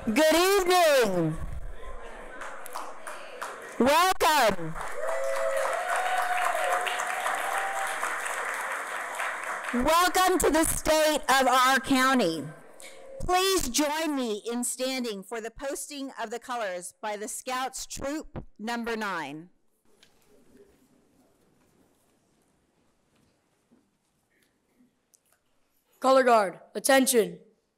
Good evening. Welcome. Welcome to the state of our county. Please join me in standing for the posting of the colors by the Scouts Troop Number 9. Color guard, attention.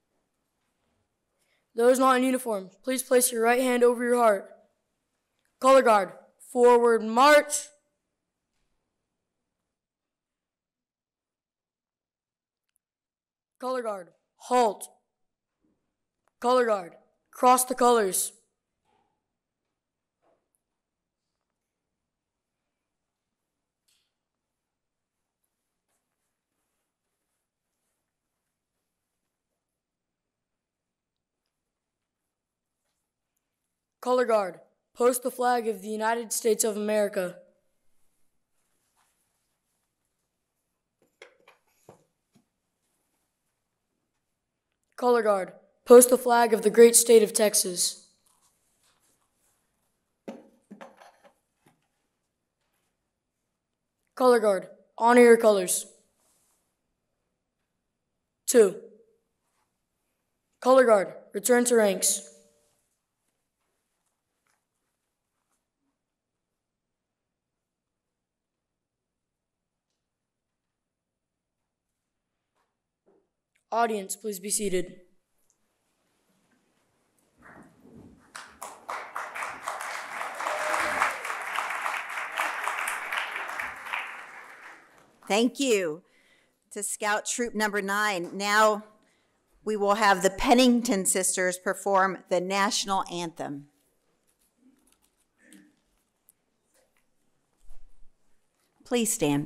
Those not in uniform, please place your right hand over your heart. Color guard, forward march. Color guard, halt. Color guard, cross the colors. Color guard, post the flag of the United States of America. Color guard, post the flag of the great state of Texas. Color guard, honor your colors. 2. Color guard, return to ranks. Audience, please be seated. Thank you to Scout Troop Number 9. Now we will have the Pennington sisters perform the national anthem. Please stand.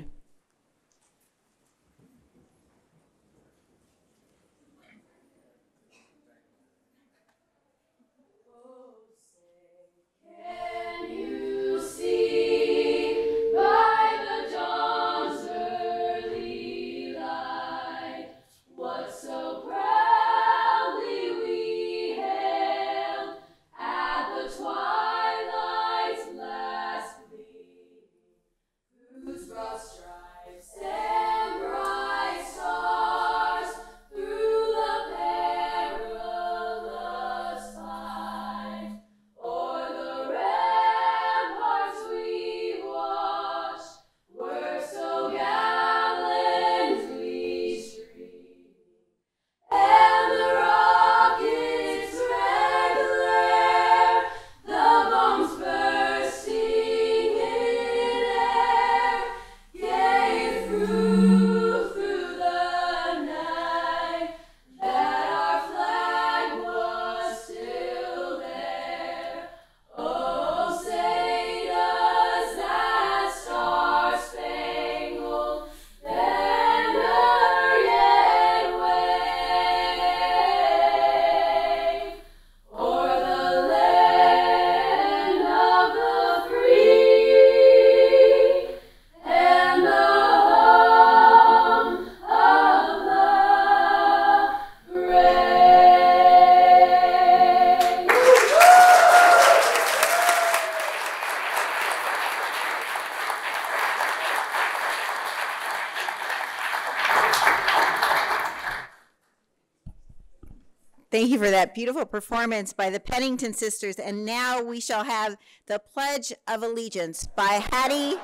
Thank you for that beautiful performance by the Pennington sisters. And now we shall have the Pledge of Allegiance by Hattie.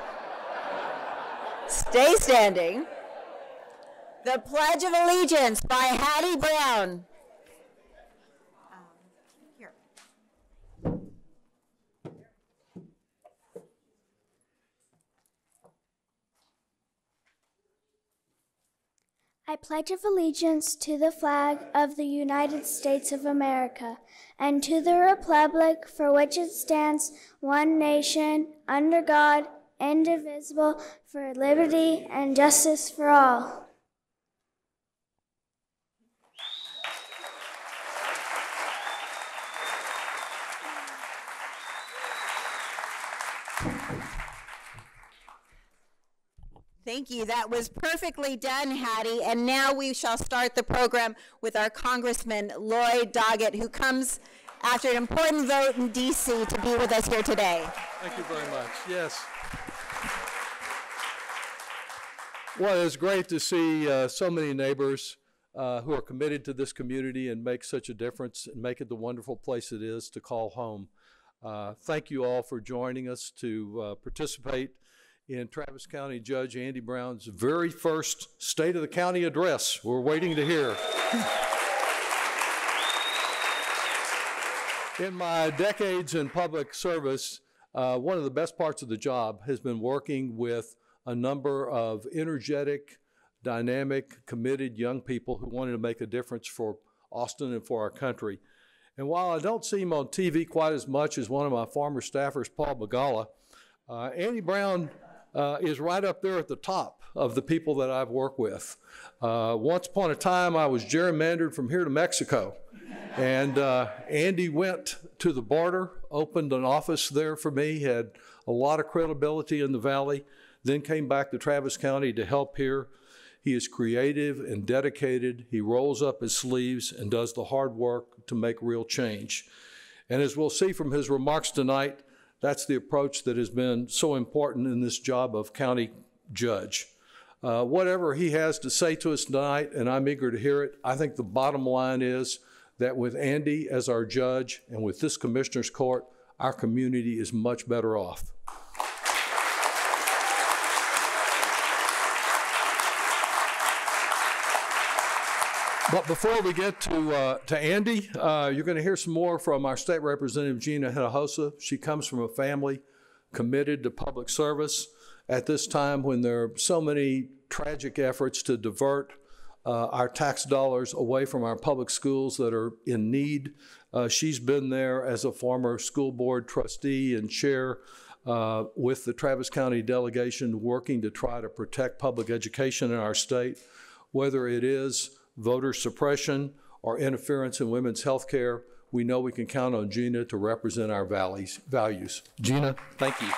Stay standing. The Pledge of Allegiance by Hattie Brown. Here. I pledge allegiance to the flag of the United States of America and to the republic for which it stands, one nation, under God, indivisible, for liberty and justice for all. Thank you. That was perfectly done, Hattie. And now we shall start the program with our Congressman Lloyd Doggett, who comes after an important vote in D.C. to be with us here today. Thank you very much. Yes. Well, it's great to see so many neighbors who are committed to this community and make such a difference and make it the wonderful place it is to call home. Thank you all for joining us to participate in Travis County Judge Andy Brown's very first State of the County address. We're waiting to hear. In my decades in public service, one of the best parts of the job has been working with a number of energetic, dynamic, committed young people who wanted to make a difference for Austin and for our country. And while I don't see him on TV quite as much as one of my former staffers, Paul Begala, Andy Brown is right up there at the top of the people that I've worked with. Once upon a time, I was gerrymandered from here to Mexico. And Andy went to the border, opened an office there for me, had a lot of credibility in the Valley, then came back to Travis County to help here. He is creative and dedicated. He rolls up his sleeves and does the hard work to make real change. And as we'll see from his remarks tonight, that's the approach that has been so important in this job of county judge. Whatever he has to say to us tonight, and I'm eager to hear it, I think the bottom line is that with Andy as our judge and with this Commissioner's Court, our community is much better off. But before we get to Andy, you're going to hear some more from our State Representative Gina Hinojosa. She comes from a family committed to public service at this time when there are so many tragic efforts to divert our tax dollars away from our public schools that are in need. She's been there as a former school board trustee and chair with the Travis County delegation working to try to protect public education in our state, whether it is voter suppression or interference in women's health care. We know we can count on Gina to represent our values. Gina, thank you.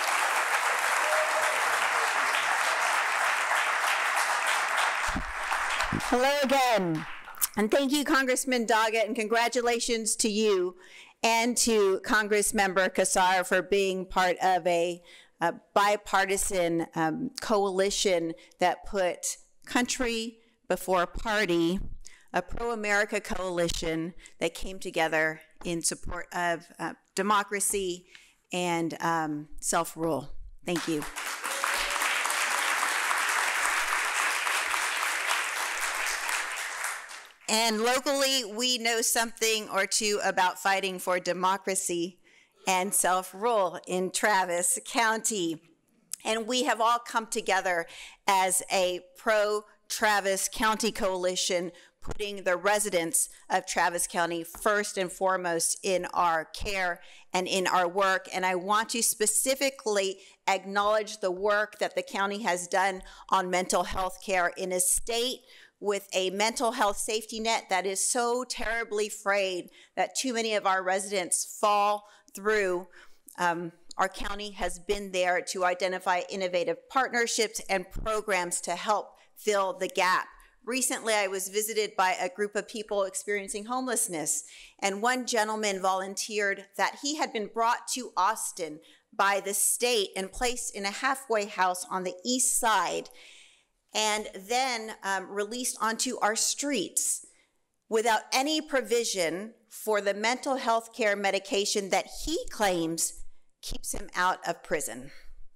Hello again, and thank you, Congressman Doggett, and congratulations to you and to Congressmember Casar for being part of a bipartisan coalition that put country before party, a pro-America coalition that came together in support of democracy and self-rule. Thank you. And locally, we know something or two about fighting for democracy and self-rule in Travis County. And we have all come together as a pro-Travis County coalition, putting the residents of Travis County first and foremost in our care and in our work. And I want to specifically acknowledge the work that the county has done on mental health care in a state with a mental health safety net that is so terribly frayed that too many of our residents fall through. Our county has been there to identify innovative partnerships and programs to help fill the gap. Recently, I was visited by a group of people experiencing homelessness, and one gentleman volunteered that he had been brought to Austin by the state and placed in a halfway house on the east side, and then released onto our streets without any provision for the mental health care medication that he claims keeps him out of prison.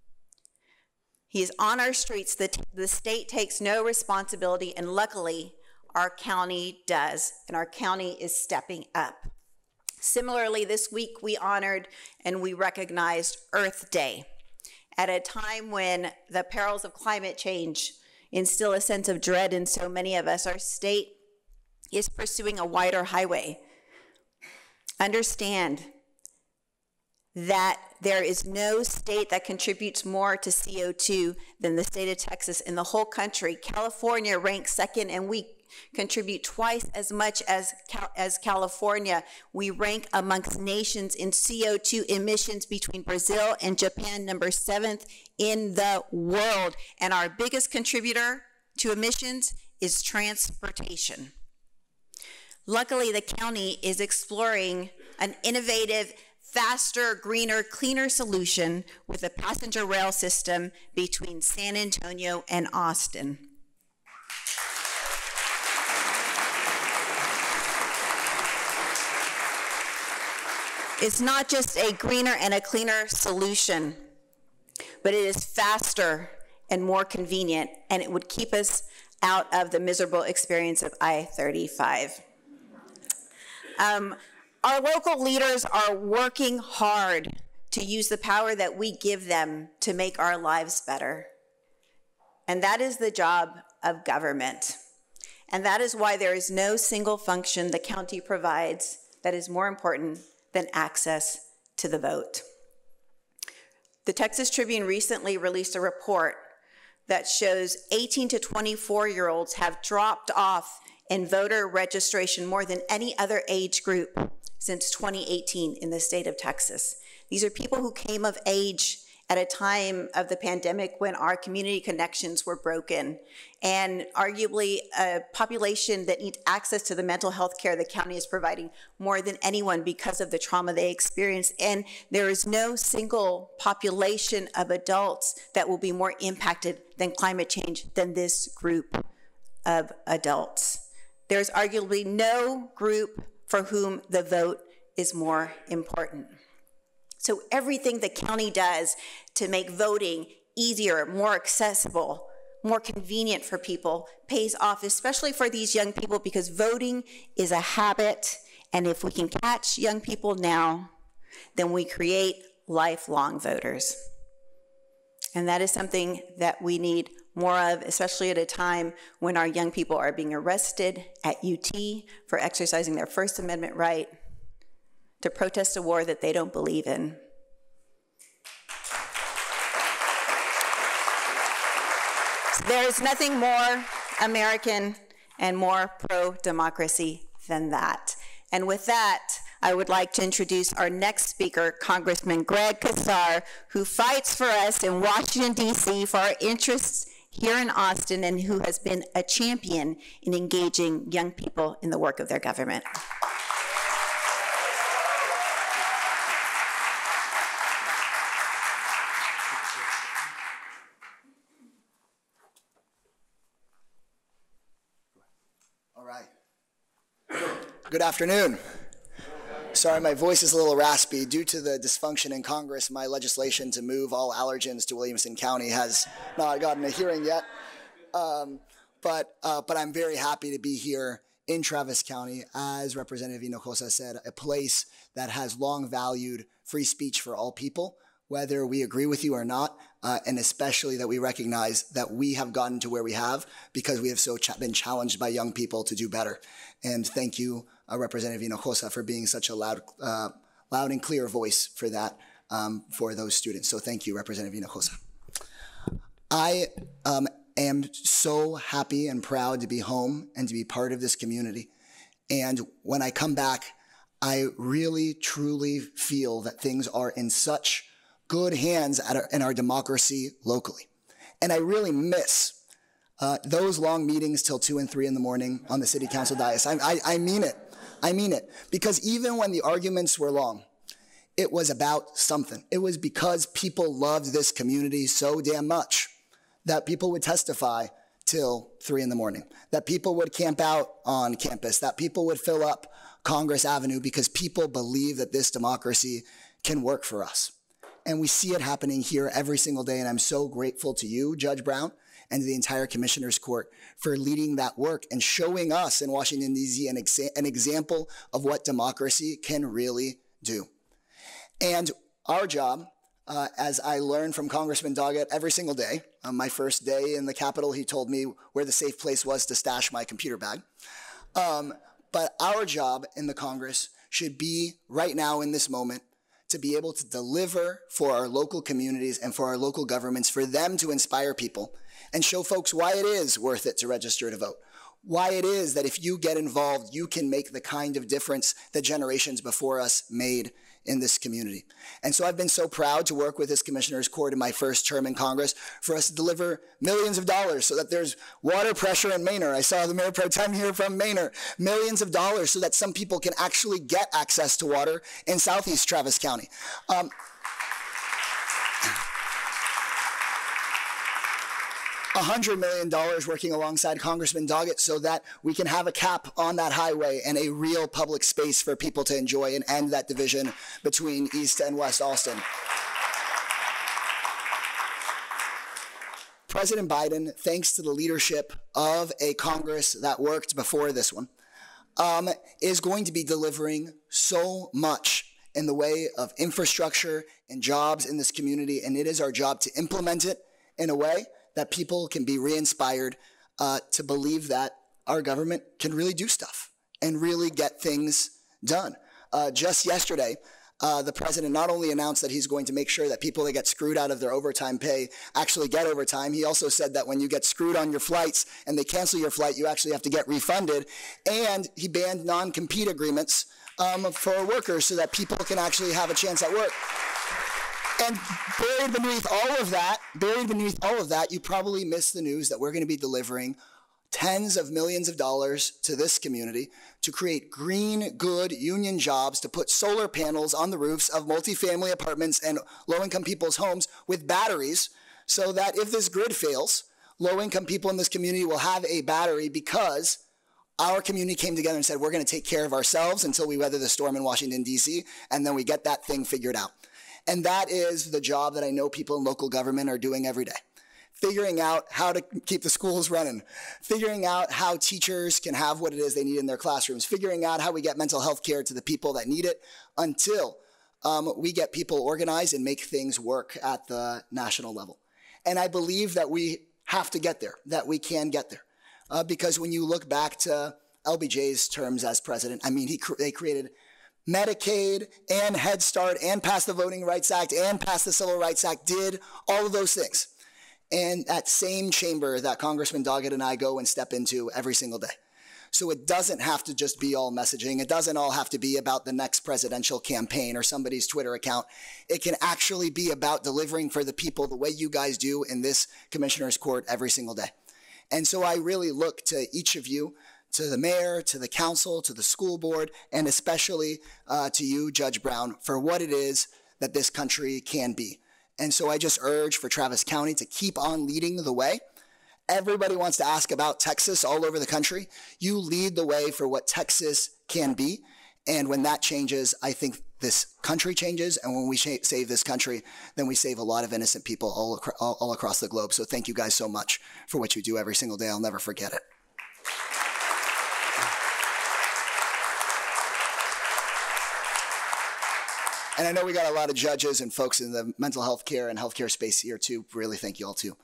He is on our streets. The state takes no responsibility, and luckily, our county does, and our county is stepping up. Similarly, this week we honored and we recognized Earth Day at a time when the perils of climate change instill a sense of dread in so many of us. Our state is pursuing a wider highway. Understand that there is no state that contributes more to CO2 than the state of Texas in the whole country. California ranks second, and we contribute twice as much as California. We rank amongst nations in CO2 emissions between Brazil and Japan, number 7th in the world. And our biggest contributor to emissions is transportation. Luckily, the county is exploring an innovative, faster, greener, cleaner solution with a passenger rail system between San Antonio and Austin. It's not just a greener and a cleaner solution, but it is faster and more convenient, and it would keep us out of the miserable experience of I-35. Our local leaders are working hard to use the power that we give them to make our lives better. And that is the job of government. And that is why there is no single function the county provides that is more important than access to the vote. The Texas Tribune recently released a report that shows 18 to 24-year-olds have dropped off in voter registration more than any other age group since 2018 in the state of Texas. These are people who came of age at a time of the pandemic when our community connections were broken, and arguably a population that needs access to the mental health care the county is providing more than anyone because of the trauma they experienced. And there is no single population of adults that will be more impacted than climate change than this group of adults. There's arguably no group for whom the vote is more important. So everything the county does to make voting easier, more accessible, more convenient for people pays off, especially for these young people, because voting is a habit. And if we can catch young people now, then we create lifelong voters. And that is something that we need more of, especially at a time when our young people are being arrested at UT for exercising their First Amendment right to protest a war that they don't believe in. So there is nothing more American and more pro-democracy than that. And with that, I would like to introduce our next speaker, Congressman Greg Casar, who fights for us in Washington, D.C. for our interests here in Austin, and who has been a champion in engaging young people in the work of their government. All right. Good afternoon. Sorry, my voice is a little raspy. Due to the dysfunction in Congress, my legislation to move all allergens to Williamson County has not gotten a hearing yet. But I'm very happy to be here in Travis County, as Representative Hinojosa said, a place that has long valued free speech for all people, whether we agree with you or not, and especially that we recognize that we have gotten to where we have because we have been challenged by young people to do better. And thank you, Representative Hinojosa, for being such a loud and clear voice for that, for those students. So thank you, Representative Hinojosa. I am so happy and proud to be home and to be part of this community. And when I come back, I really, truly feel that things are in such good hands in our democracy locally. And I really miss those long meetings till 2 and 3 in the morning on the city council dais. I mean it. I mean it. Because even when the arguments were long, it was about something. It was because people loved this community so damn much that people would testify till 3 in the morning, that people would camp out on campus, that people would fill up Congress Avenue because people believe that this democracy can work for us. And we see it happening here every single day. And I'm so grateful to you, Judge Brown, and to the entire Commissioner's Court for leading that work and showing us in Washington, D.C. an example of what democracy can really do. And our job, as I learned from Congressman Doggett every single day, on my first day in the Capitol, he told me where the safe place was to stash my computer bag. But our job in the Congress should be right now in this moment to be able to deliver for our local communities and for our local governments, for them to inspire people and show folks why it is worth it to register to vote, why it is that if you get involved, you can make the kind of difference that generations before us made in this community. And so I've been so proud to work with this Commissioner's Court in my first term in Congress for us to deliver millions of dollars so that there's water pressure in Manor. I saw the Mayor Pro Tem here from Manor. Millions of dollars so that some people can actually get access to water in Southeast Travis County. $100 million working alongside Congressman Doggett so that we can have a cap on that highway and a real public space for people to enjoy and end that division between East and West Austin. President Biden, thanks to the leadership of a Congress that worked before this one, is going to be delivering so much in the way of infrastructure and jobs in this community, and it is our job to implement it in a way that people can be re-inspired to believe that our government can really do stuff and really get things done. Just yesterday, the president not only announced that he's going to make sure that people that get screwed out of their overtime pay actually get overtime, he also said that when you get screwed on your flights and they cancel your flight, you actually have to get refunded. And he banned non-compete agreements for workers so that people can actually have a chance at work. And buried beneath all of that, you probably missed the news that we're going to be delivering tens of millions of dollars to this community to create green, good union jobs, to put solar panels on the roofs of multifamily apartments and low-income people's homes with batteries so that if this grid fails, low-income people in this community will have a battery because our community came together and said, we're going to take care of ourselves until we weather the storm in Washington, D.C., and then we get that thing figured out. And that is the job that I know people in local government are doing every day. Figuring out how to keep the schools running, figuring out how teachers can have what it is they need in their classrooms, figuring out how we get mental health care to the people that need it until we get people organized and make things work at the national level. And I believe that we have to get there, that we can get there. Because when you look back to LBJ's terms as president, I mean, they created Medicaid and Head Start and passed the Voting Rights Act and passed the Civil Rights Act, did all of those things. And that same chamber that Congressman Doggett and I go and step into every single day. So it doesn't have to just be all messaging. It doesn't all have to be about the next presidential campaign or somebody's Twitter account. It can actually be about delivering for the people the way you guys do in this Commissioner's Court every single day. And so I really look to each of you, to the mayor, to the council, to the school board, and especially to you, Judge Brown, for what it is that this country can be. And so I just urge for Travis County to keep on leading the way. Everybody wants to ask about Texas all over the country. You lead the way for what Texas can be. And when that changes, I think this country changes. And when we save this country, then we save a lot of innocent people all across the globe. So thank you guys so much for what you do every single day. I'll never forget it. And I know we got a lot of judges and folks in the mental health care and healthcare space here too. Really thank you all too.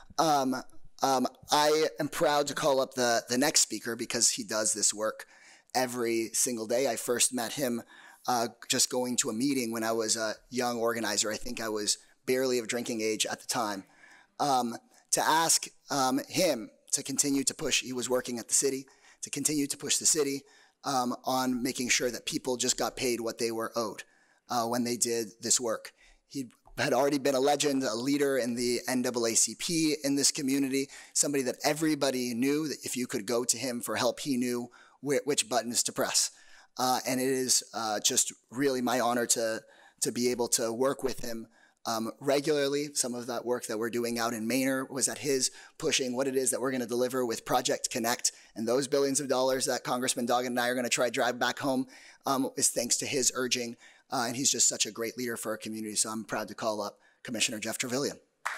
I am proud to call up the next speaker because he does this work every single day. I first met him just going to a meeting when I was a young organizer. I think I was barely of drinking age at the time. To ask him to continue to push, he was working at the city, to continue to push the city on making sure that people just got paid what they were owed. When they did this work. He had already been a legend, a leader in the NAACP in this community, somebody that everybody knew that if you could go to him for help, he knew which buttons to press. And it is just really my honor to be able to work with him regularly. Some of that work that we're doing out in Manor was at his pushing what it is that we're going to deliver with Project Connect. And those billions of dollars that Congressman Doggett and I are going to try to drive back home is thanks to his urging. And he's just such a great leader for our community. So I'm proud to call up Commissioner Jeff Trevelyan.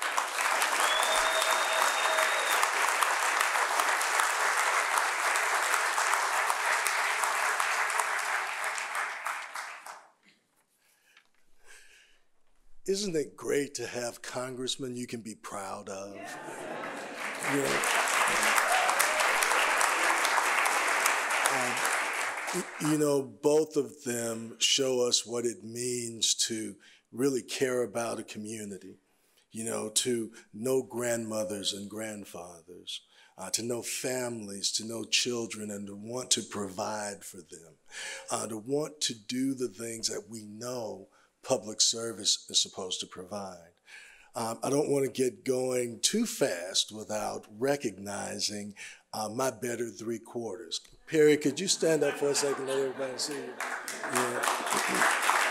Isn't it great to have congressmen you can be proud of? You know, both of them show us what it means to really care about a community, you know, to know grandmothers and grandfathers, to know families, to know children, and to want to provide for them, to want to do the things that we know public service is supposed to provide. I don't want to get going too fast without recognizing my better three quarters. Perry, could you stand up for a second, let everybody see you? Yeah.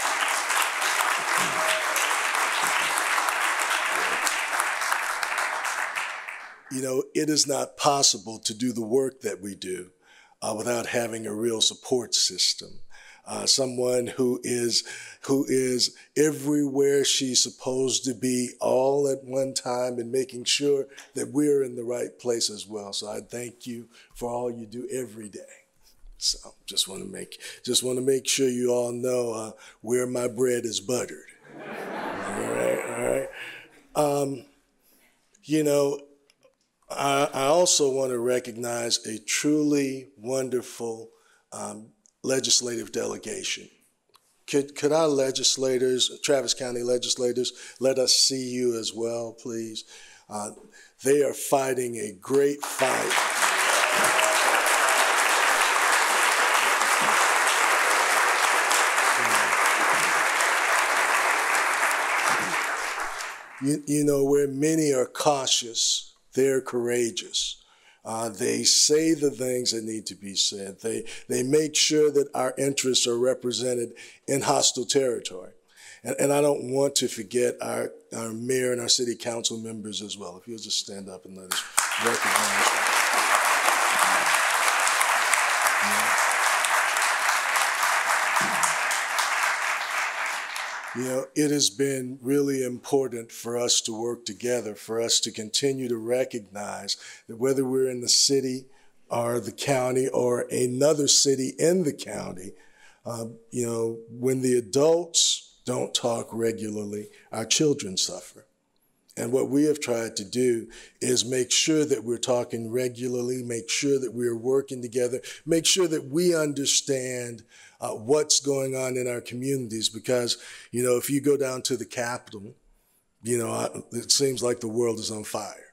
You know, it is not possible to do the work that we do without having a real support system. Someone who is everywhere she's supposed to be all at one time and making sure that we're in the right place as well. So I thank you for all you do every day. So just want to make sure you all know where my bread is buttered. All right. You know, I also want to recognize a truly wonderful legislative delegation. Could our legislators, Travis County legislators, let us see you as well, please? They are fighting a great fight. You know, where many are cautious, they're courageous. They say the things that need to be said. They make sure that our interests are represented in hostile territory. And I don't want to forget our mayor and our city council members as well. If you'll just stand up and let us recognize them. You know, it has been really important for us to work together, for us to continue to recognize that whether we're in the city or the county or another city in the county, you know, when the adults don't talk regularly, our children suffer. And what we have tried to do is make sure that we're talking regularly, make sure that we're working together, make sure that we understand what's going on in our communities. Because, you know, if you go down to the Capitol, you know, it seems like the world is on fire.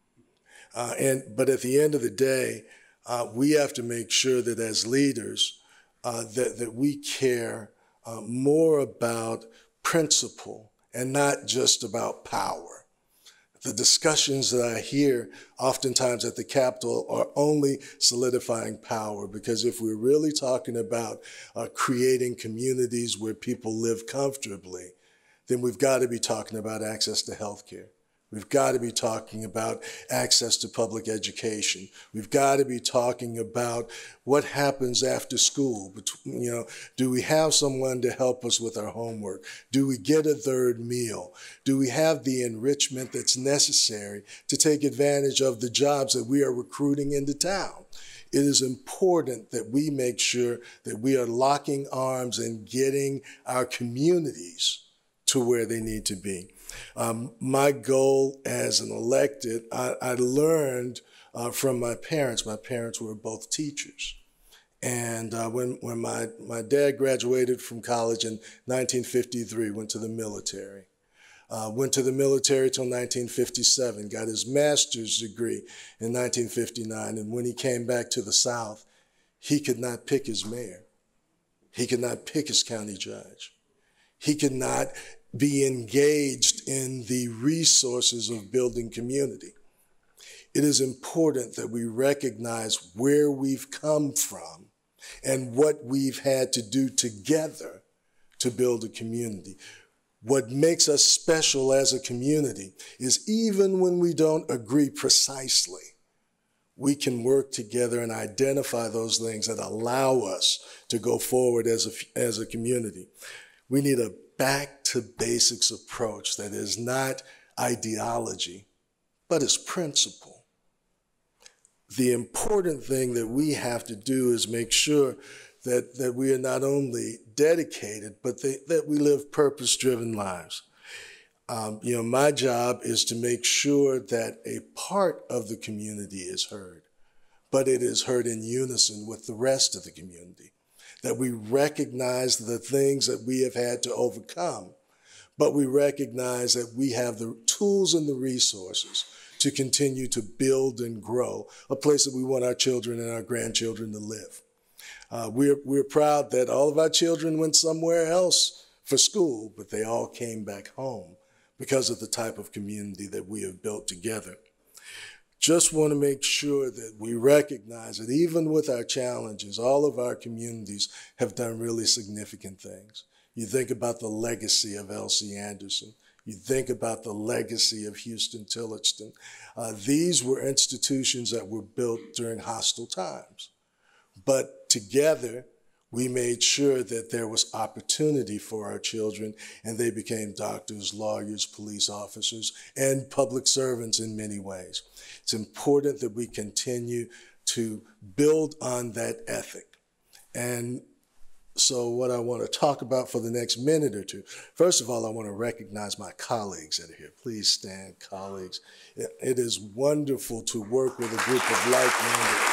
But at the end of the day, we have to make sure that as leaders, that we care more about principle and not just about power. The discussions that I hear oftentimes at the Capitol are only solidifying power, because if we're really talking about creating communities where people live comfortably, then we've got to be talking about access to health care. We've got to be talking about access to public education. We've got to be talking about what happens after school. You know, do we have someone to help us with our homework? Do we get a third meal? Do we have the enrichment that's necessary to take advantage of the jobs that we are recruiting into town? It is important that we make sure that we are locking arms and getting our communities to where they need to be. My goal as an elected, I learned from my parents. My parents were both teachers. And when my dad graduated from college in 1953, went to the military. Went to the military till 1957, got his master's degree in 1959. And when he came back to the South, he could not pick his mayor. He could not pick his county judge. He could not be engaged in the resources of building community. It is important that we recognize where we've come from and what we've had to do together to build a community. What makes us special as a community is even when we don't agree precisely, we can work together and identify those things that allow us to go forward as a community. We need a back to basics approach that is not ideology, but is principle. The important thing that we have to do is make sure that we are not only dedicated, but that we live purpose-driven lives. You know, my job is to make sure that a part of the community is heard, but it is heard in unison with the rest of the community. That we recognize the things that we have had to overcome, but we recognize that we have the tools and the resources to continue to build and grow, a place that we want our children and our grandchildren to live. We're proud that all of our children went somewhere else for school, but they all came back home because of the type of community that we have built together. Just want to make sure that we recognize that even with our challenges, all of our communities have done really significant things. You think about the legacy of L.C. Anderson. You think about the legacy of Houston Tillotson. These were institutions that were built during hostile times. But together, we made sure that there was opportunity for our children, and they became doctors, lawyers, police officers, and public servants in many ways. It's important that we continue to build on that ethic. And so what I want to talk about for the next minute or two, first of all, I want to recognize my colleagues that are here. Please stand, colleagues. It is wonderful to work with a group of like-minded.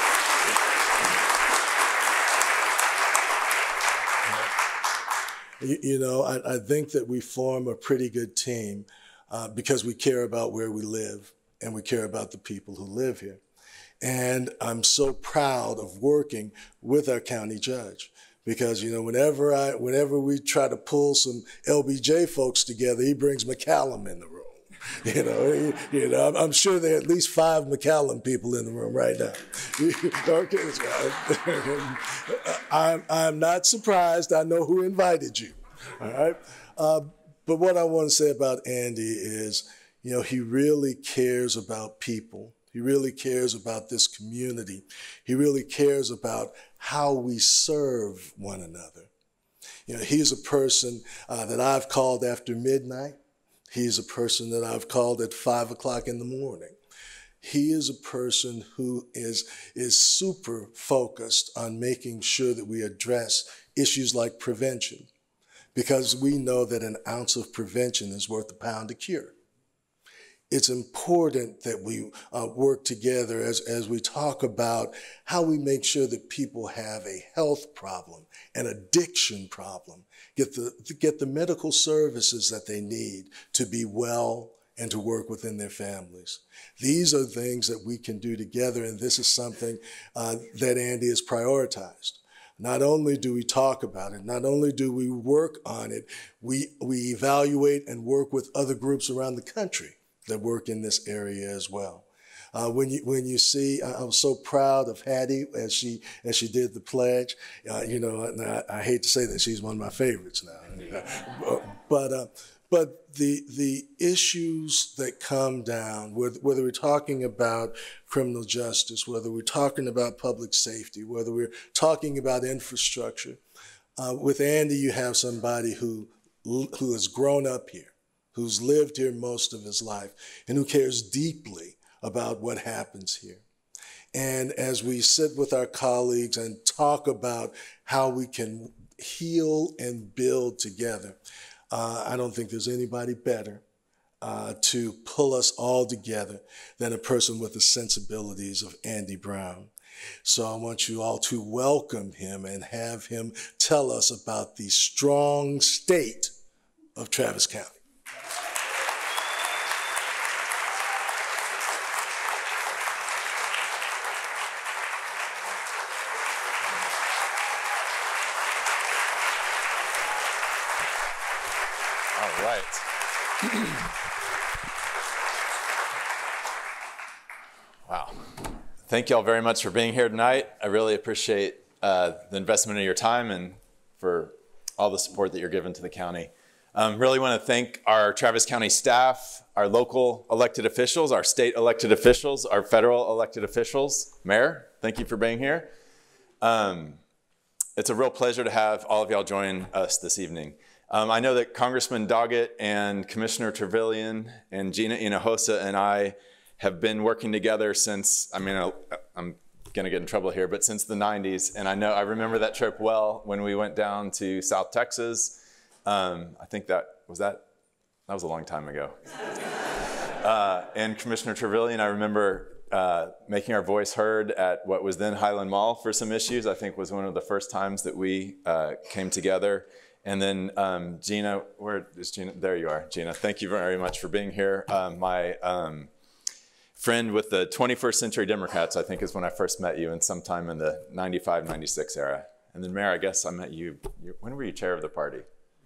You know, I think that we form a pretty good team because we care about where we live and we care about the people who live here. And I'm so proud of working with our county judge because, you know, whenever we try to pull some LBJ folks together, he brings McCallum in the room. You know, I'm sure there are at least 5 McCallum people in the room right now. I'm not surprised. I know who invited you. All right. But what I want to say about Andy is, you know, he really cares about people. He really cares about this community. He really cares about how we serve one another. You know, he's a person that I've called after midnight. He's a person that I've called at 5 o'clock in the morning. He is a person who is super focused on making sure that we address issues like prevention, because we know that an ounce of prevention is worth a pound of cure. It's important that we work together as we talk about how we make sure that people have a health problem, an addiction problem, get the medical services that they need to be well and to work within their families. These are things that we can do together, and this is something that Andy has prioritized. Not only do we talk about it, not only do we work on it, we evaluate and work with other groups around the country that work in this area as well. When you see, I'm so proud of Hattie as she did the pledge. You know, I hate to say that she's one of my favorites now, but the issues that come down, whether we're talking about criminal justice, whether we're talking about public safety, whether we're talking about infrastructure, with Andy, you have somebody who has grown up here, who's lived here most of his life, and who cares deeply about what happens here. And as we sit with our colleagues and talk about how we can heal and build together, I don't think there's anybody better to pull us all together than a person with the sensibilities of Andy Brown. So I want you all to welcome him and have him tell us about the strong state of Travis County. All right. Wow. Thank you all very much for being here tonight. I really appreciate the investment of your time and for all the support that you're giving to the county. Really want to thank our Travis County staff, our local elected officials, our state elected officials, our federal elected officials. Mayor, thank you for being here. It's a real pleasure to have all of y'all join us this evening. I know that Congressman Doggett and Commissioner Trevelyan and Gina Hinojosa and I have been working together since, I'm going to get in trouble here, but since the 90s. And I remember that trip well when we went down to South Texas. I think that was a long time ago. And Commissioner Trevelyan, I remember making our voice heard at what was then Highland Mall for some issues. I think was one of the first times that we came together. And then Gina, where is Gina? There you are, Gina. Thank you very much for being here. My friend with the 21st Century Democrats, I think is when I first met you, and sometime in the 95, 96 era. And then Mayor, I guess I met you, when were you chair of the party?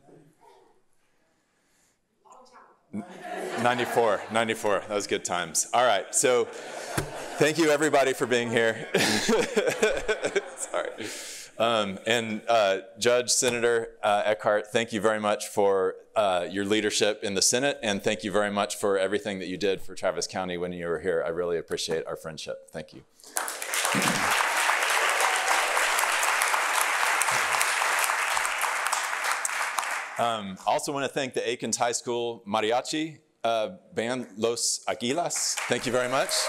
94, that was good times. All right, so thank you everybody for being here. Sorry. And Judge, Senator Eckhart, thank you very much for your leadership in the Senate, and thank you very much for everything that you did for Travis County when you were here. I really appreciate our friendship. Thank you. I also want to thank the Aikens High School Mariachi band, Los Aguilas. Thank you very much.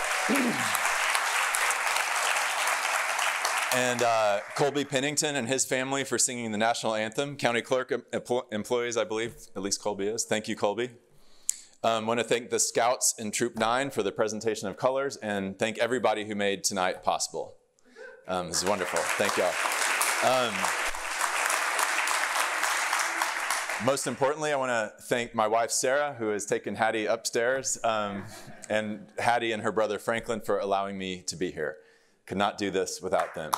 And Colby Pennington and his family for singing the national anthem. County clerk employees, I believe, at least Colby is. Thank you, Colby. I want to thank the Scouts in Troop 9 for the presentation of colors, and thank everybody who made tonight possible. This is wonderful. Thank y'all. Most importantly, I want to thank my wife, Sarah, who has taken Hattie upstairs, and Hattie and her brother, Franklin, for allowing me to be here. Could not do this without them.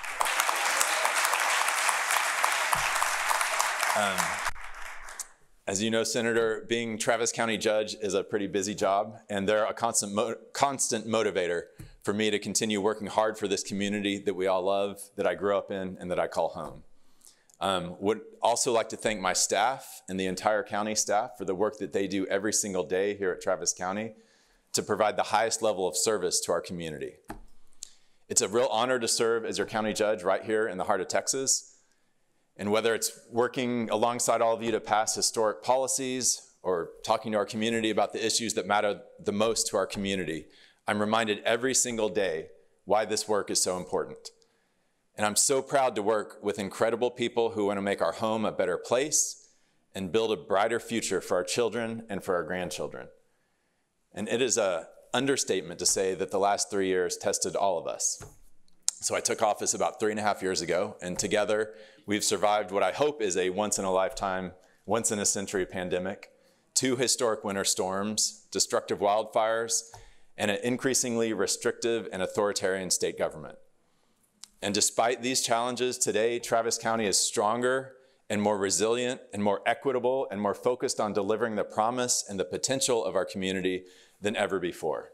As you know, Senator, being Travis County Judge is a pretty busy job, and they're a constant motivator for me to continue working hard for this community that we all love, that I grew up in, and that I call home. Would also like to thank my staff and the entire county staff for the work that they do every single day here at Travis County to provide the highest level of service to our community. It's a real honor to serve as your county judge right here in the heart of Texas. And whether it's working alongside all of you to pass historic policies or talking to our community about the issues that matter the most to our community, I'm reminded every single day why this work is so important. And I'm so proud to work with incredible people who want to make our home a better place and build a brighter future for our children and for our grandchildren. And it is an understatement to say that the last 3 years tested all of us. So I took office about 3.5 years ago, and together we've survived what I hope is a once-in-a-lifetime, once-in-a-century pandemic, 2 historic winter storms, destructive wildfires, and an increasingly restrictive and authoritarian state government. And despite these challenges, today, Travis County is stronger and more resilient and more equitable and more focused on delivering the promise and the potential of our community than ever before.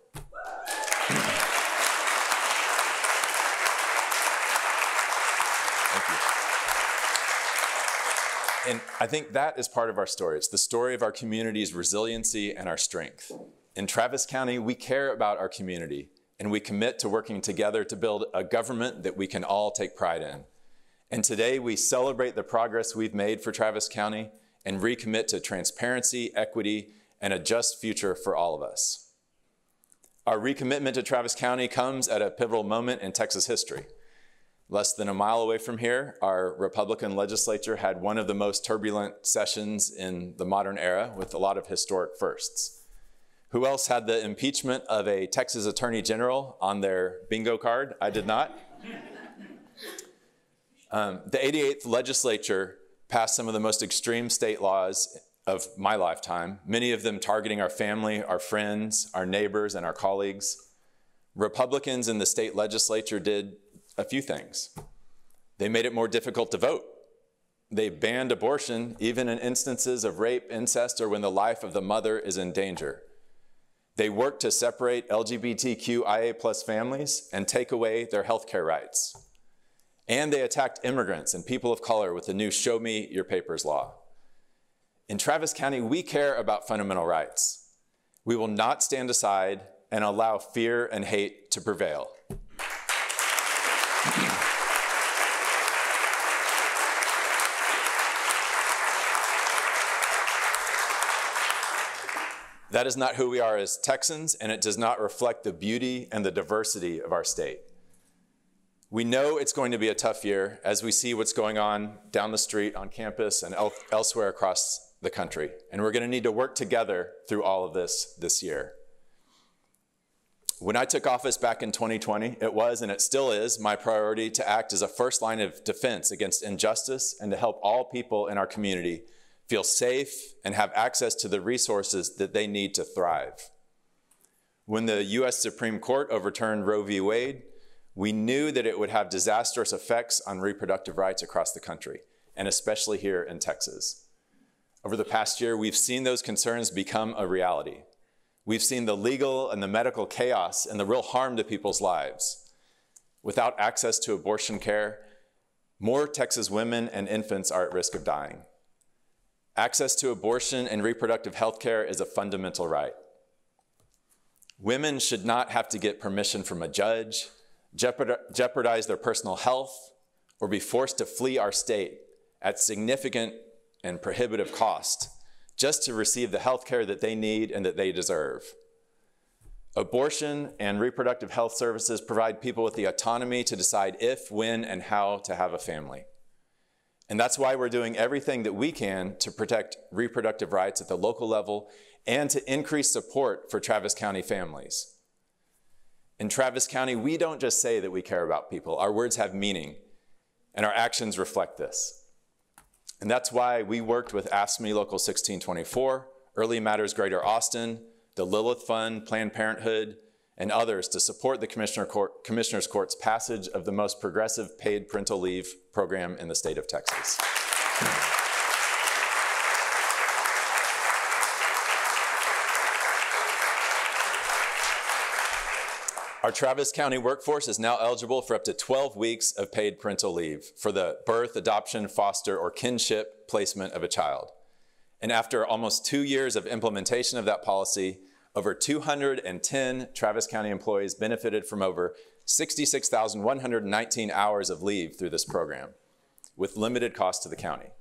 Thank you. And I think that is part of our story. It's the story of our community's resiliency and our strength. In Travis County, we care about our community, and we commit to working together to build a government that we can all take pride in. And today we celebrate the progress we've made for Travis County and recommit to transparency, equity, and a just future for all of us. Our recommitment to Travis County comes at a pivotal moment in Texas history. Less than a mile away from here, our Republican legislature had one of the most turbulent sessions in the modern era with a lot of historic firsts. Who else had the impeachment of a Texas Attorney General on their bingo card? I did not. The 88th legislature passed some of the most extreme state laws of my lifetime, many of them targeting our family, our friends, our neighbors, and our colleagues. Republicans in the state legislature did a few things. They made it more difficult to vote. They banned abortion, even in instances of rape, incest, or when the life of the mother is in danger. They worked to separate LGBTQIA+ families and take away their health care rights. And they attacked immigrants and people of color with the new Show Me Your Papers law. In Travis County, we care about fundamental rights. We will not stand aside and allow fear and hate to prevail. That is not who we are as Texans, and it does not reflect the beauty and the diversity of our state. We know it's going to be a tough year as we see what's going on down the street on campus and elsewhere across the country. And we're going to need to work together through all of this year. When I took office back in 2020, it was, and it still is, my priority to act as a first line of defense against injustice and to help all people in our community feel safe and have access to the resources that they need to thrive. When the US Supreme Court overturned Roe v. Wade, we knew that it would have disastrous effects on reproductive rights across the country, and especially here in Texas. Over the past year, we've seen those concerns become a reality. We've seen the legal and the medical chaos and the real harm to people's lives. Without access to abortion care, more Texas women and infants are at risk of dying. Access to abortion and reproductive health care is a fundamental right. Women should not have to get permission from a judge, jeopardize their personal health, or be forced to flee our state at significant and prohibitive cost just to receive the health care that they need and that they deserve. Abortion and reproductive health services provide people with the autonomy to decide if, when, and how to have a family. And that's why we're doing everything that we can to protect reproductive rights at the local level and to increase support for Travis County families. In Travis County, we don't just say that we care about people. Our words have meaning, and our actions reflect this. And that's why we worked with AFSCME Local 1624, Early Matters Greater Austin, the Lilith Fund, Planned Parenthood, and others to support the Commissioner's Court's passage of the most progressive paid parental leave program in the state of Texas. Our Travis County workforce is now eligible for up to 12 weeks of paid parental leave for the birth, adoption, foster, or kinship placement of a child. And after almost 2 years of implementation of that policy, over 210 Travis County employees benefited from over 66,119 hours of leave through this program, with limited cost to the county.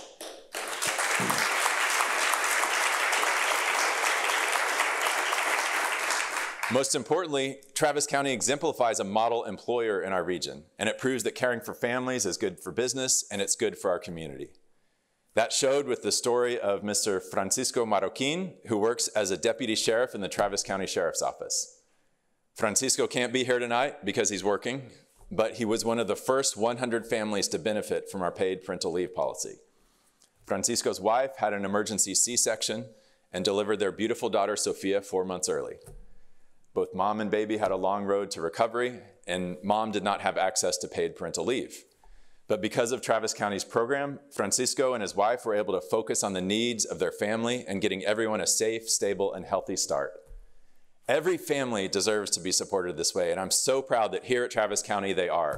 Most importantly, Travis County exemplifies a model employer in our region, and it proves that caring for families is good for business and it's good for our community. That showed with the story of Mr. Francisco Marroquin, who works as a deputy sheriff in the Travis County Sheriff's Office. Francisco can't be here tonight because he's working, but he was one of the first 100 families to benefit from our paid parental leave policy. Francisco's wife had an emergency C-section and delivered their beautiful daughter, Sophia, 4 months early. Both mom and baby had a long road to recovery, and mom did not have access to paid parental leave. But because of Travis County's program, Francisco and his wife were able to focus on the needs of their family and getting everyone a safe, stable, and healthy start. Every family deserves to be supported this way, and I'm so proud that here at Travis County they are.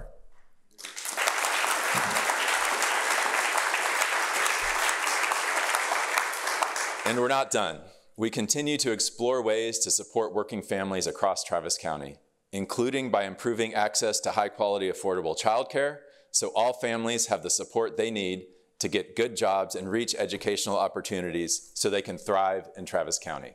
And we're not done. We continue to explore ways to support working families across Travis County, including by improving access to high-quality, affordable childcare, so all families have the support they need to get good jobs and reach educational opportunities so they can thrive in Travis County.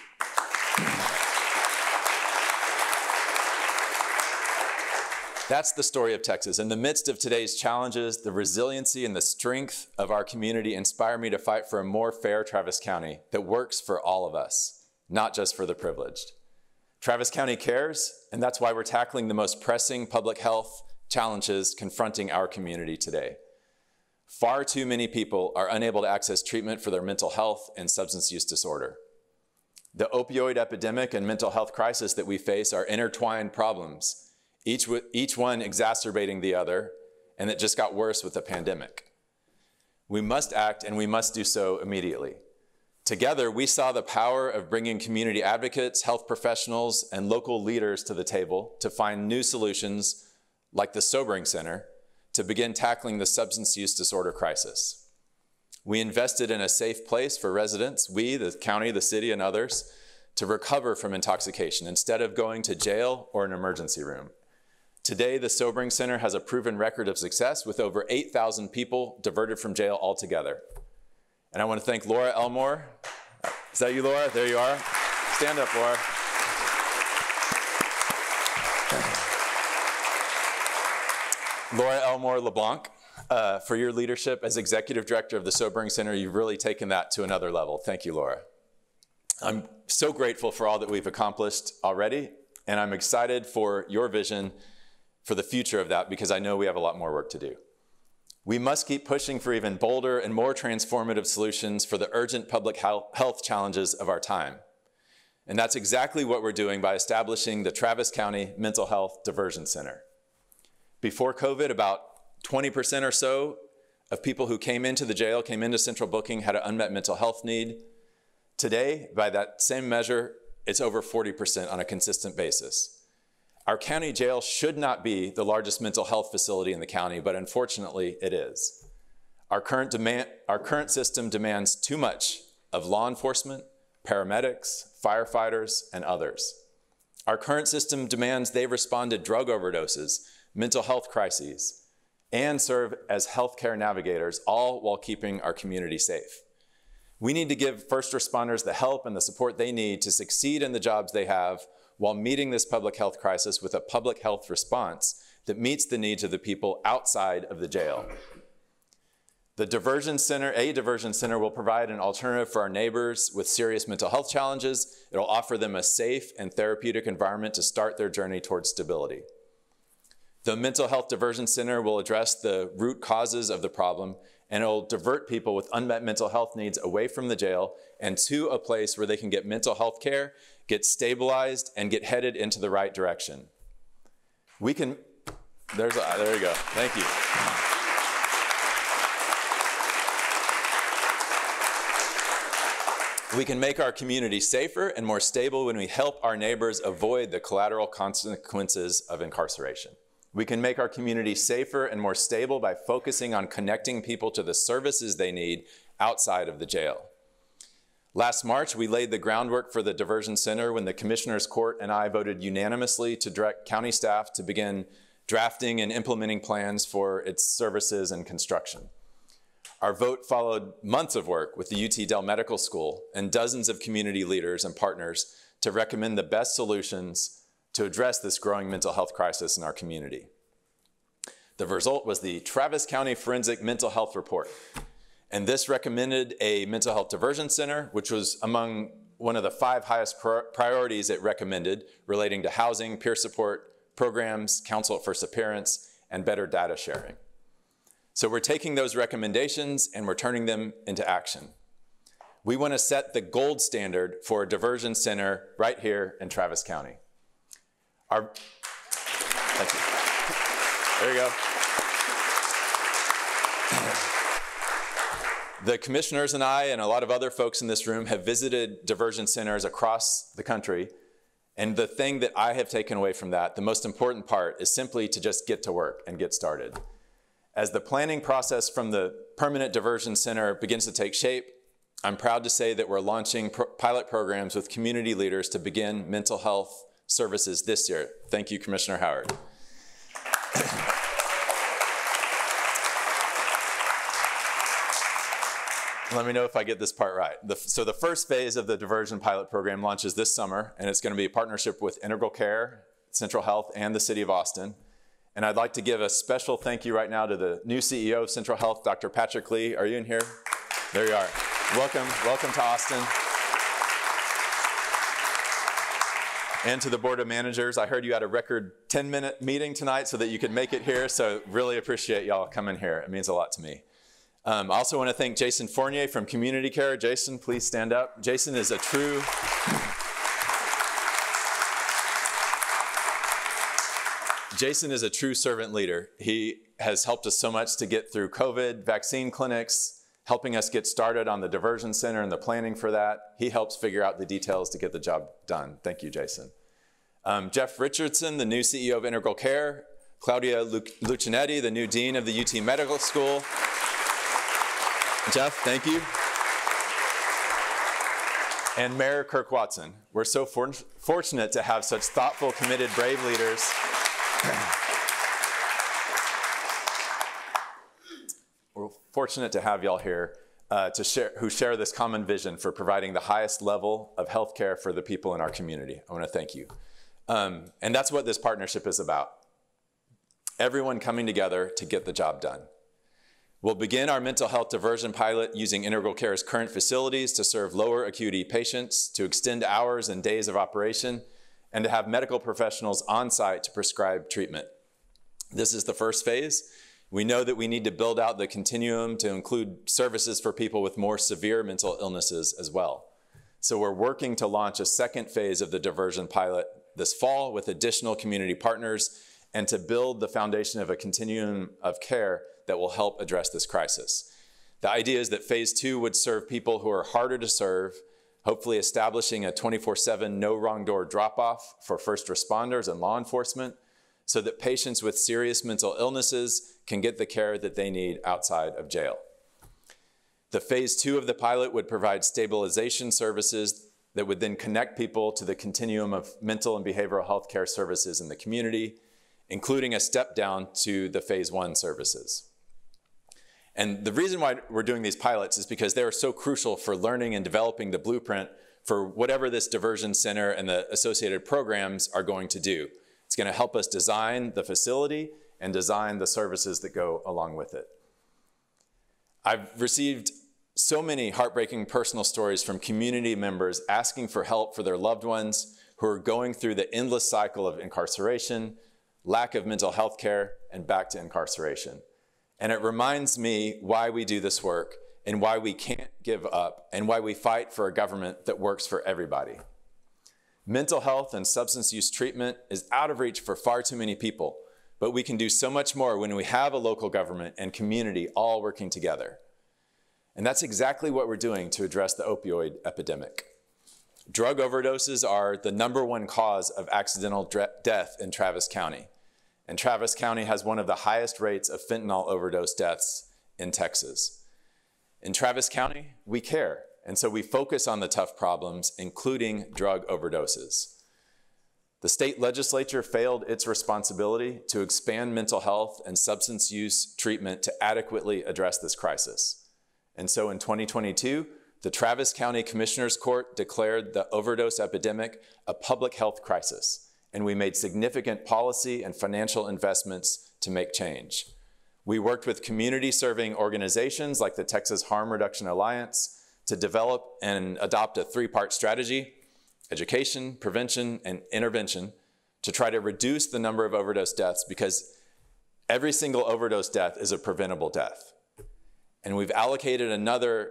That's the story of Texas. In the midst of today's challenges, the resiliency and the strength of our community inspire me to fight for a more fair Travis County that works for all of us, not just for the privileged. Travis County cares, and that's why we're tackling the most pressing public health challenges confronting our community today. Far too many people are unable to access treatment for their mental health and substance use disorder. The opioid epidemic and mental health crisis that we face are intertwined problems, each one exacerbating the other, and it just got worse with the pandemic. We must act, and we must do so immediately. Together, we saw the power of bringing community advocates, health professionals, and local leaders to the table to find new solutions like the Sobering Center to begin tackling the substance use disorder crisis. We invested in a safe place for residents, we, the county, the city, and others, to recover from intoxication instead of going to jail or an emergency room. Today, the Sobering Center has a proven record of success with over 8,000 people diverted from jail altogether. And I want to thank Laura Elmore. Is that you, Laura? There you are. Stand up, Laura. Laura Elmore LeBlanc, for your leadership as Executive Director of the Sobering Center. You've really taken that to another level. Thank you, Laura. I'm so grateful for all that we've accomplished already, and I'm excited for your vision for the future of that because I know we have a lot more work to do. We must keep pushing for even bolder and more transformative solutions for the urgent public health challenges of our time. And that's exactly what we're doing by establishing the Travis County Mental Health Diversion Center. Before COVID, about 20% or so of people who came into the jail, came into central booking, had an unmet mental health need. Today, by that same measure, it's over 40% on a consistent basis. Our county jail should not be the largest mental health facility in the county, but unfortunately it is. Our current system demands too much of law enforcement, paramedics, firefighters, and others. Our current system demands they respond to drug overdoses, mental health crises, and serve as healthcare navigators, all while keeping our community safe. We need to give first responders the help and the support they need to succeed in the jobs they have while meeting this public health crisis with a public health response that meets the needs of the people outside of the jail. A diversion center will provide an alternative for our neighbors with serious mental health challenges. It'll offer them a safe and therapeutic environment to start their journey towards stability. The Mental Health Diversion Center will address the root causes of the problem, and it'll divert people with unmet mental health needs away from the jail and to a place where they can get mental health care, get stabilized, and get headed into the right direction. There you go, thank you. We can make our community safer and more stable when we help our neighbors avoid the collateral consequences of incarceration. We can make our community safer and more stable by focusing on connecting people to the services they need outside of the jail. Last March, we laid the groundwork for the Diversion Center when the Commissioner's Court and I voted unanimously to direct county staff to begin drafting and implementing plans for its services and construction. Our vote followed months of work with the UT Dell Medical School and dozens of community leaders and partners to recommend the best solutions to address this growing mental health crisis in our community. The result was the Travis County Forensic Mental Health Report. And this recommended a mental health diversion center, which was among one of the 5 highest priorities it recommended relating to housing, peer support, programs, counsel at first appearance, and better data sharing. So we're taking those recommendations and we're turning them into action. We want to set the gold standard for a diversion center right here in Travis County. Thank you. There you go. The commissioners and I and a lot of other folks in this room have visited diversion centers across the country. And the thing that I have taken away from that, the most important part, is simply to just get to work and get started. As the planning process from the permanent diversion center begins to take shape, I'm proud to say that we're launching pilot programs with community leaders to begin mental health services this year. Thank you, Commissioner Howard. Let me know if I get this part right. So the first phase of the diversion pilot program launches this summer, and it's going to be a partnership with Integral Care, Central Health, and the City of Austin. And I'd like to give a special thank you right now to the new CEO of Central Health, Dr. Patrick Lee. Are you in here? There you are. Welcome to Austin. And to the Board of Managers. I heard you had a record 10-minute meeting tonight so that you could make it here, so really appreciate y'all coming here. It means a lot to me. I also want to thank Jason Fournier from Community Care. Jason, please stand up. Jason is a true servant leader. He has helped us so much to get through COVID, vaccine clinics, helping us get started on the diversion center and the planning for that. He helps figure out the details to get the job done. Thank you, Jason. Jeff Richardson, the new CEO of Integral Care. Claudia Lucinetti, the new Dean of the UT Medical School. Jeff, thank you. And Mayor Kirk Watson. We're so fortunate to have such thoughtful, committed, brave leaders. We're fortunate to have y'all here who share this common vision for providing the highest level of healthcare for the people in our community. I want to thank you. And that's what this partnership is about. Everyone coming together to get the job done. We'll begin our mental health diversion pilot using Integral Care's current facilities to serve lower acuity patients, to extend hours and days of operation, and to have medical professionals on site to prescribe treatment. This is the first phase. We know that we need to build out the continuum to include services for people with more severe mental illnesses as well. So we're working to launch a second phase of the diversion pilot this fall with additional community partners and to build the foundation of a continuum of care that will help address this crisis. The idea is that phase 2 would serve people who are harder to serve, hopefully establishing a 24/7 no wrong door drop-off for first responders and law enforcement so that patients with serious mental illnesses can get the care that they need outside of jail. The phase 2 of the pilot would provide stabilization services that would then connect people to the continuum of mental and behavioral health care services in the community, including a step down to the phase 1 services. And the reason why we're doing these pilots is because they are so crucial for learning and developing the blueprint for whatever this diversion center and the associated programs are going to do. It's going to help us design the facility and design the services that go along with it. I've received so many heartbreaking personal stories from community members asking for help for their loved ones who are going through the endless cycle of incarceration, lack of mental health care, and back to incarceration. And it reminds me why we do this work and why we can't give up and why we fight for a government that works for everybody. Mental health and substance use treatment is out of reach for far too many people, but we can do so much more when we have a local government and community all working together. And that's exactly what we're doing to address the opioid epidemic. Drug overdoses are the #1 cause of accidental death in Travis County. And Travis County has one of the highest rates of fentanyl overdose deaths in Texas. In Travis County, we care, and so we focus on the tough problems, including drug overdoses. The state legislature failed its responsibility to expand mental health and substance use treatment to adequately address this crisis. And so in 2022, the Travis County Commissioner's Court declared the overdose epidemic a public health crisis. And we made significant policy and financial investments to make change. We worked with community-serving organizations like the Texas Harm Reduction Alliance to develop and adopt a 3-part strategy: education, prevention, and intervention, to try to reduce the number of overdose deaths, because every single overdose death is a preventable death. And we've allocated another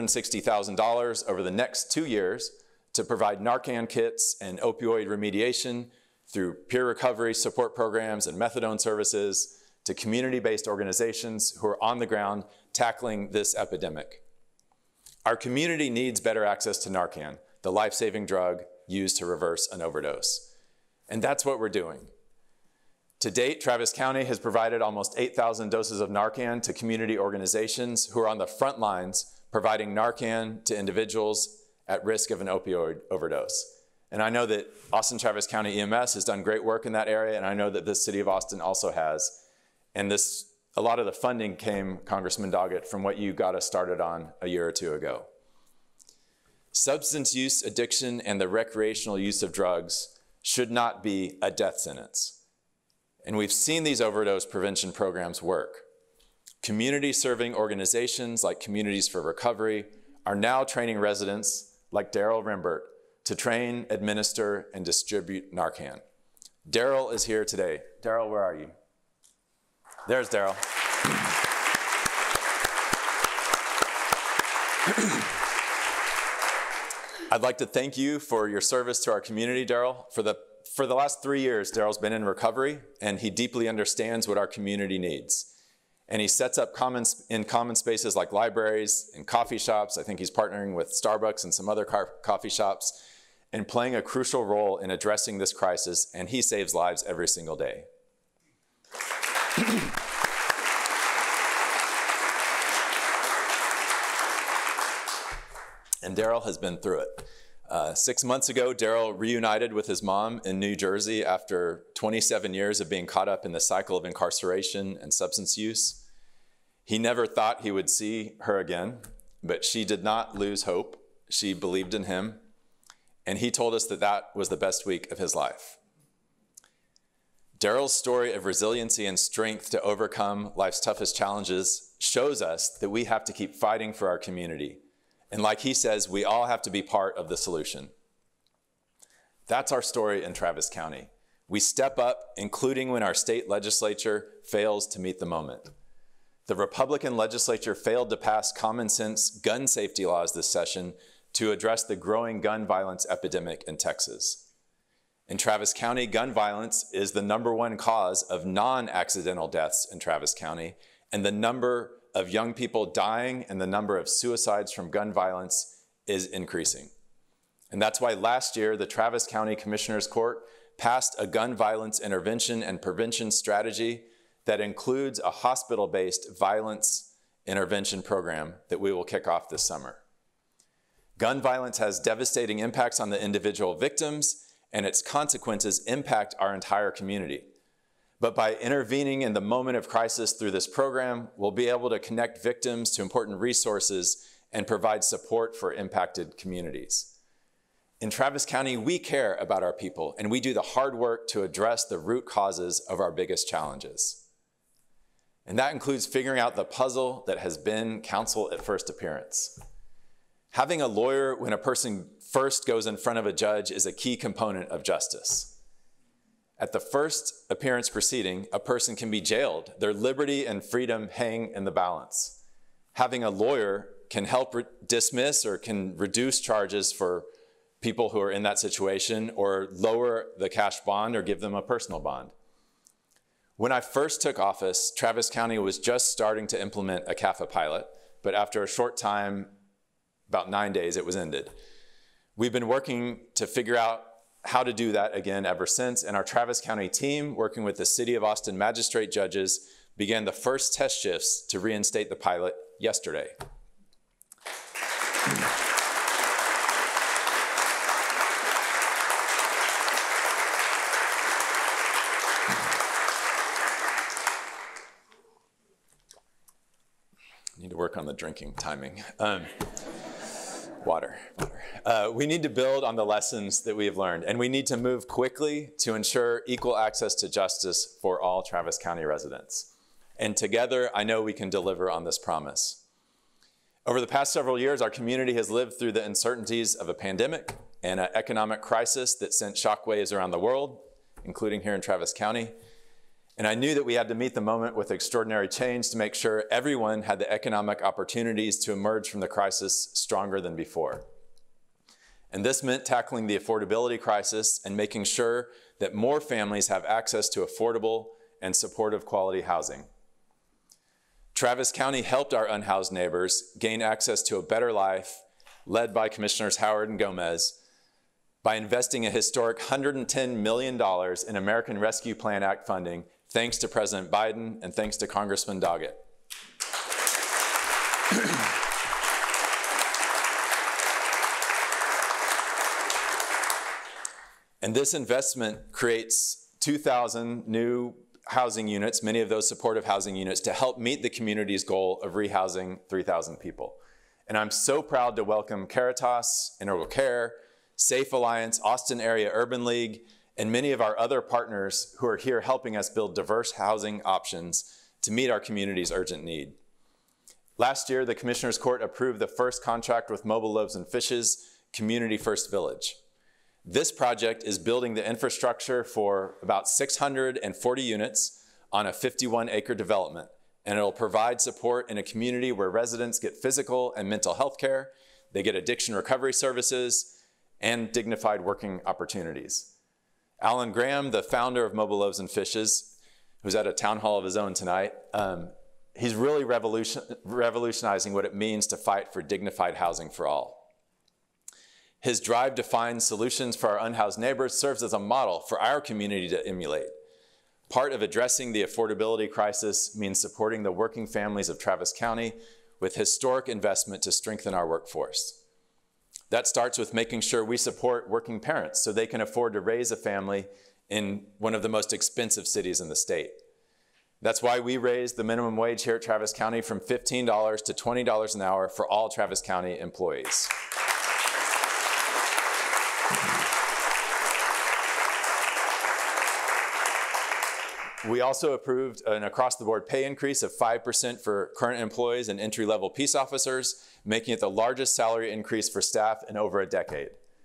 $860,000 over the next 2 years to provide Narcan kits and opioid remediation through peer recovery support programs and methadone services to community-based organizations who are on the ground tackling this epidemic. Our community needs better access to Narcan, the life-saving drug used to reverse an overdose. And that's what we're doing. To date, Travis County has provided almost 8,000 doses of Narcan to community organizations who are on the front lines providing Narcan to individuals at risk of an opioid overdose. And I know that Austin Travis County EMS has done great work in that area, and I know that the city of Austin also has. And a lot of the funding came, Congressman Doggett, from what you got us started on a year or 2 ago. Substance use addiction and the recreational use of drugs should not be a death sentence. And we've seen these overdose prevention programs work. Community-serving organizations like Communities for Recovery are now training residents like Daryl Rembert to train, administer, and distribute Narcan. Daryl is here today. Daryl, where are you? There's Daryl. I'd like to thank you for your service to our community, Daryl. For the last 3 years, Daryl's been in recovery, and he deeply understands what our community needs. And he sets up in common spaces like libraries and coffee shops. I think he's partnering with Starbucks and some other coffee shops, and playing a crucial role in addressing this crisis, and he saves lives every single day. And Daryl has been through it. 6 months ago, Daryl reunited with his mom in New Jersey after 27 years of being caught up in the cycle of incarceration and substance use. He never thought he would see her again, but she did not lose hope. She believed in him, and he told us that that was the best week of his life. Daryl's story of resiliency and strength to overcome life's toughest challenges shows us that we have to keep fighting for our community. And like he says, we all have to be part of the solution. That's our story in Travis County. We step up, including when our state legislature fails to meet the moment. The Republican legislature failed to pass common sense gun safety laws this session to address the growing gun violence epidemic in Texas. In Travis County, gun violence is the #1 cause of non-accidental deaths in Travis County, and the number of young people dying and the number of suicides from gun violence is increasing. And that's why last year, the Travis County Commissioners Court passed a gun violence intervention and prevention strategy that includes a hospital-based violence intervention program that we will kick off this summer. Gun violence has devastating impacts on the individual victims, and its consequences impact our entire community. But by intervening in the moment of crisis through this program, we'll be able to connect victims to important resources and provide support for impacted communities. In Travis County, we care about our people, and we do the hard work to address the root causes of our biggest challenges. And that includes figuring out the puzzle that has been counsel at first appearance. Having a lawyer when a person first goes in front of a judge is a key component of justice. At the first appearance proceeding, a person can be jailed. Their liberty and freedom hang in the balance. Having a lawyer can help dismiss or can reduce charges for people who are in that situation, or lower the cash bond or give them a personal bond. When I first took office, Travis County was just starting to implement a CAFA pilot, but after a short time, about 9 days, it was ended. We've been working to figure out how to do that again ever since, and our Travis County team, working with the City of Austin magistrate judges, began the first test shifts to reinstate the pilot yesterday. Need to work on the drinking timing. Water. We need to build on the lessons that we have learned, and we need to move quickly to ensure equal access to justice for all Travis County residents. And together, I know we can deliver on this promise. Over the past several years, our community has lived through the uncertainties of a pandemic and an economic crisis that sent shockwaves around the world, including here in Travis County. And I knew that we had to meet the moment with extraordinary change to make sure everyone had the economic opportunities to emerge from the crisis stronger than before. And this meant tackling the affordability crisis and making sure that more families have access to affordable and supportive quality housing. Travis County helped our unhoused neighbors gain access to a better life, led by Commissioners Howard and Gomez, by investing a historic $110 million in American Rescue Plan Act funding, thanks to President Biden and thanks to Congressman Doggett. And this investment creates 2,000 new housing units, many of those supportive housing units, to help meet the community's goal of rehousing 3,000 people. And I'm so proud to welcome Caritas, Integral Care, Safe Alliance, Austin Area Urban League, and many of our other partners who are here helping us build diverse housing options to meet our community's urgent need. Last year, the Commissioners Court approved the first contract with Mobile Loaves and Fishes Community First Village. This project is building the infrastructure for about 640 units on a 51-acre development, and it'll provide support in a community where residents get physical and mental health care, they get addiction recovery services, and dignified working opportunities. Alan Graham, the founder of Mobile Loaves and Fishes, who's at a town hall of his own tonight, he's really revolutionizing what it means to fight for dignified housing for all. His drive to find solutions for our unhoused neighbors serves as a model for our community to emulate. Part of addressing the affordability crisis means supporting the working families of Travis County with historic investment to strengthen our workforce. That starts with making sure we support working parents so they can afford to raise a family in one of the most expensive cities in the state. That's why we raised the minimum wage here at Travis County from $15 to $20 an hour for all Travis County employees. We also approved an across-the-board pay increase of 5% for current employees and entry-level peace officers, making it the largest salary increase for staff in over a decade.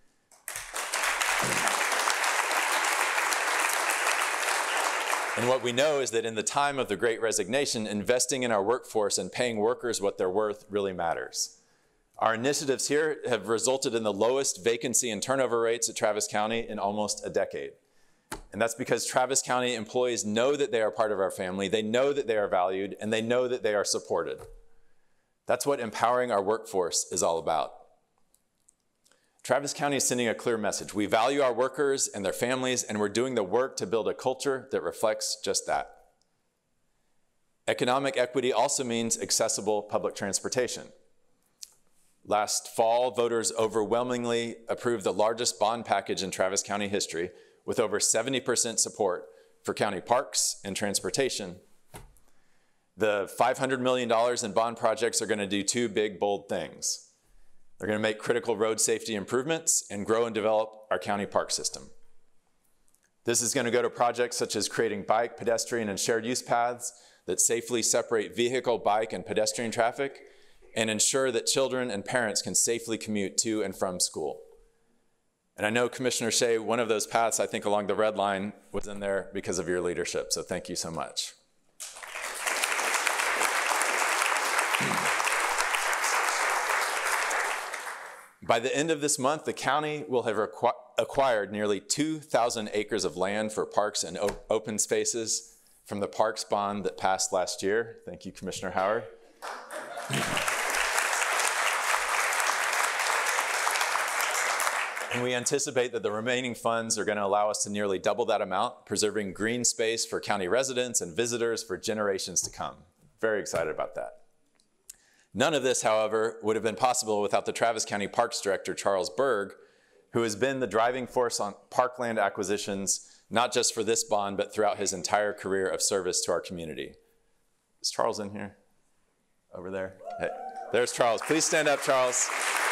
And what we know is that in the time of the Great Resignation, investing in our workforce and paying workers what they're worth really matters. Our initiatives here have resulted in the lowest vacancy and turnover rates at Travis County in almost a decade. And that's because Travis County employees know that they are part of our family, they know that they are valued, and they know that they are supported. That's what empowering our workforce is all about. Travis County is sending a clear message. We value our workers and their families, and we're doing the work to build a culture that reflects just that. Economic equity also means accessible public transportation. Last fall, voters overwhelmingly approved the largest bond package in Travis County history, with over 70% support for county parks and transportation. The $500 million in bond projects are going to do two big, bold things. They're going to make critical road safety improvements and grow and develop our county park system. This is going to go to projects such as creating bike, pedestrian, and shared use paths that safely separate vehicle, bike, and pedestrian traffic and ensure that children and parents can safely commute to and from school. And I know, Commissioner Shea, one of those paths, I think, along the red line was in there because of your leadership, so thank you so much. By the end of this month, the county will have acquired nearly 2,000 acres of land for parks and open spaces from the parks bond that passed last year. Thank you, Commissioner Howard. And we anticipate that the remaining funds are going to allow us to nearly double that amount, preserving green space for county residents and visitors for generations to come. Very excited about that. None of this, however, would have been possible without the Travis County Parks Director, Charles Berg, who has been the driving force on parkland acquisitions, not just for this bond, but throughout his entire career of service to our community. Is Charles in here? Over there? Hey, there's Charles. Please stand up, Charles.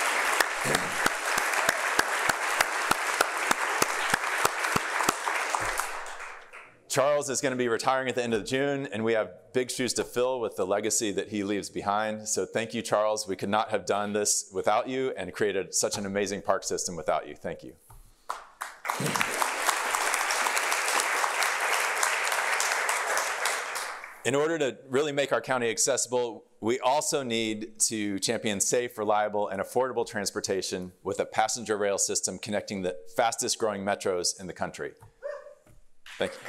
Charles is going to be retiring at the end of June, and we have big shoes to fill with the legacy that he leaves behind. So thank you, Charles. We could not have done this without you and created such an amazing park system without you. Thank you. In order to really make our county accessible, we also need to champion safe, reliable, and affordable transportation with a passenger rail system connecting the fastest growing metros in the country. Thank you.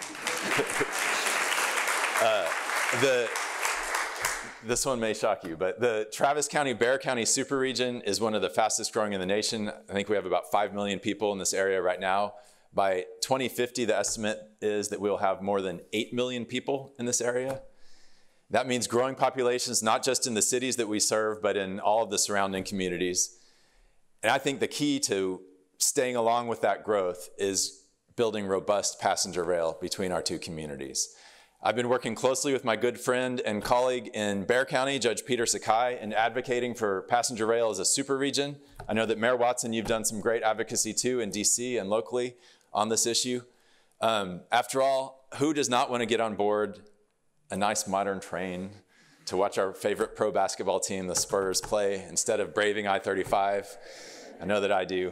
This one may shock you, but the Travis County, Bexar County super region is one of the fastest growing in the nation. I think we have about 5 million people in this area right now. By 2050, the estimate is that we'll have more than 8 million people in this area. That means growing populations, not just in the cities that we serve, but in all of the surrounding communities. And I think the key to staying along with that growth is building robust passenger rail between our two communities. I've been working closely with my good friend and colleague in Bexar County, Judge Peter Sakai, in advocating for passenger rail as a super region. I know that Mayor Watson, you've done some great advocacy too in DC and locally on this issue. After all, who does not want to get on board a nice modern train to watch our favorite pro basketball team, the Spurs, play instead of braving I-35? I know that I do.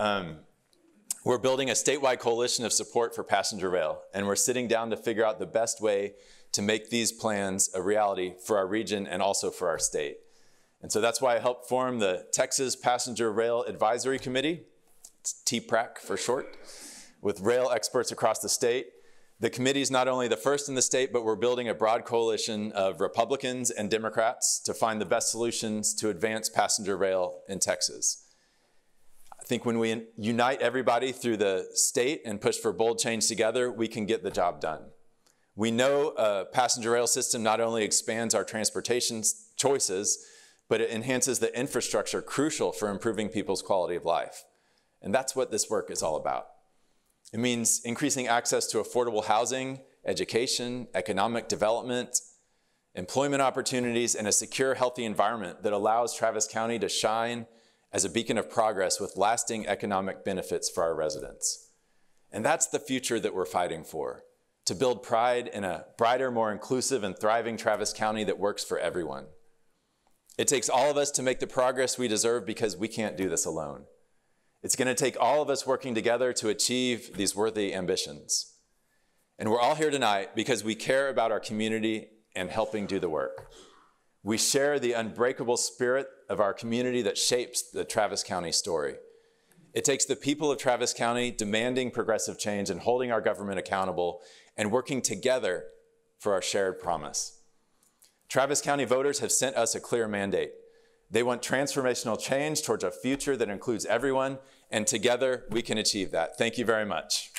We're building a statewide coalition of support for passenger rail, and we're sitting down to figure out the best way to make these plans a reality for our region and also for our state. And so that's why I helped form the Texas Passenger Rail Advisory Committee, it's TPRAC for short, with rail experts across the state. The committee is not only the first in the state, but we're building a broad coalition of Republicans and Democrats to find the best solutions to advance passenger rail in Texas. I think when we unite everybody through the state and push for bold change together, we can get the job done. We know a passenger rail system not only expands our transportation choices, but it enhances the infrastructure crucial for improving people's quality of life. And that's what this work is all about. It means increasing access to affordable housing, education, economic development, employment opportunities, and a secure, healthy environment that allows Travis County to shine as a beacon of progress with lasting economic benefits for our residents. And that's the future that we're fighting for, to build pride in a brighter, more inclusive, and thriving Travis County that works for everyone. It takes all of us to make the progress we deserve because we can't do this alone. It's going to take all of us working together to achieve these worthy ambitions. And we're all here tonight because we care about our community and helping do the work. We share the unbreakable spirit of our community that shapes the Travis County story. It takes the people of Travis County demanding progressive change and holding our government accountable and working together for our shared promise. Travis County voters have sent us a clear mandate. They want transformational change towards a future that includes everyone, and together we can achieve that. Thank you very much.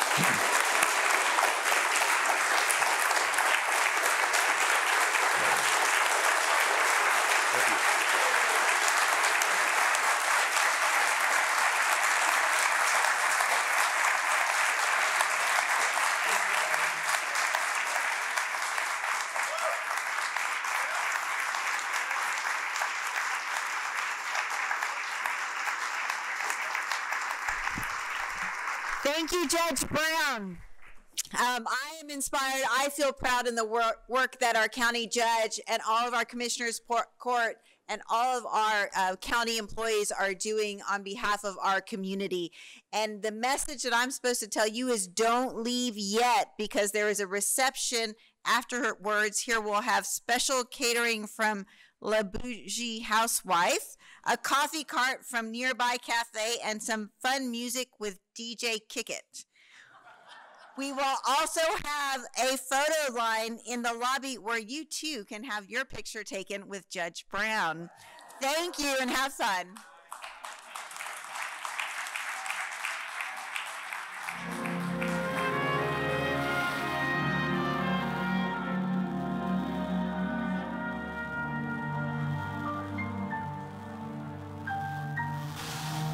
Thank you, Judge Brown. I am inspired. I feel proud in the work that our county judge and all of our commissioners court and all of our county employees are doing on behalf of our community. And the message that I'm supposed to tell you is don't leave yet, because there is a reception afterwards. Here we'll have special catering from La Bougie Housewife, a coffee cart from Nearby Cafe, and some fun music with DJ Kickit. We will also have a photo line in the lobby where you too can have your picture taken with Judge Brown. Thank you and have fun.